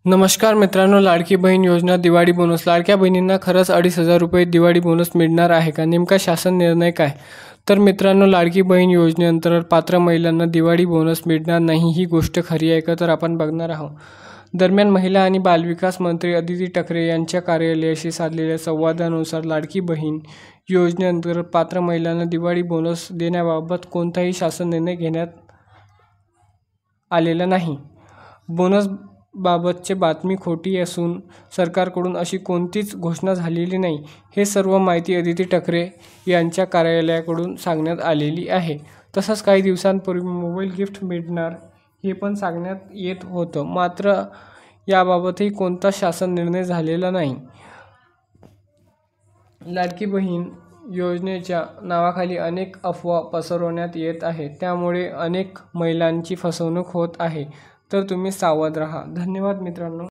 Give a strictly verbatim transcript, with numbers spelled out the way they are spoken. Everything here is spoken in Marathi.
नमस्कार मित्रांनो, लाडकी बहीण योजना दिवाळी बोनस. लाडक्या बहिणींना खरंच अडीच हजार रुपये दिवाळी बोनस मिळणार आहे का? नेमका शासन निर्णय काय? तर मित्रांनो, लाडकी बहीण योजनेअंतर्गत पात्र महिलांना दिवाळी बोनस मिळणार नाही, ही गोष्ट खरी आहे का? तर आपण बघणार आहोत. दरम्यान महिला आणि बालविकास मंत्री अदिती ठाकरे यांच्या कार्यालयाशी साधलेल्या संवादानुसार लाडकी बहीण योजनेअंतर्गत पात्र महिलांना दिवाळी बोनस देण्याबाबत कोणताही शासन निर्णय घेण्यात आलेला नाही. बोनस बाबतची बातमी खोटी असून सरकारकडून अशी कोणतीच घोषणा झालेली नाही. हे सर्व माहिती अदिती ठाकरे यांच्या कार्यालयाकडून सांगण्यात आलेली आहे. तसंच काही दिवसांपूर्वी मोबाईल गिफ्ट मिळणार हे पण सांगण्यात येत होतं. मात्र याबाबतही कोणता शासन निर्णय झालेला नाही. लाडकी बहीण योजनेच्या नावाखाली अनेक अफवा पसरवण्यात येत आहेत. त्यामुळे अनेक महिलांची फसवणूक होत आहे. तर तुम्ही सावध राहा. धन्यवाद मित्रांनो.